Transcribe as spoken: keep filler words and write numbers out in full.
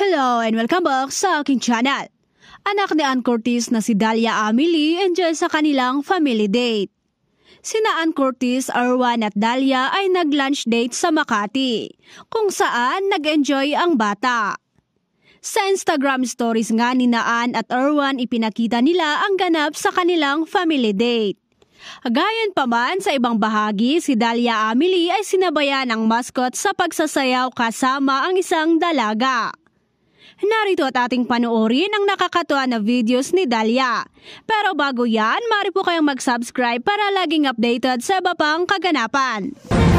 Hello and welcome back sa aking channel. Anak ni Ann Curtis na si Dalia Amelie enjoy sa kanilang family date. Sina Ann Curtis, Erwan at Dalia ay nag-lunch date sa Makati, kung saan nag-enjoy ang bata. Sa Instagram stories nga ni Ann at Erwan ipinakita nila ang ganap sa kanilang family date. Gayon pa man sa ibang bahagi, si Dalia Amelie ay sinabayan ng mascot sa pagsasayaw kasama ang isang dalaga. Narito at ating panoorin ang nakakatuwa na videos ni Dalia. Pero bago yan, maaari po kayong mag-subscribe para laging updated sa iba pang kaganapan.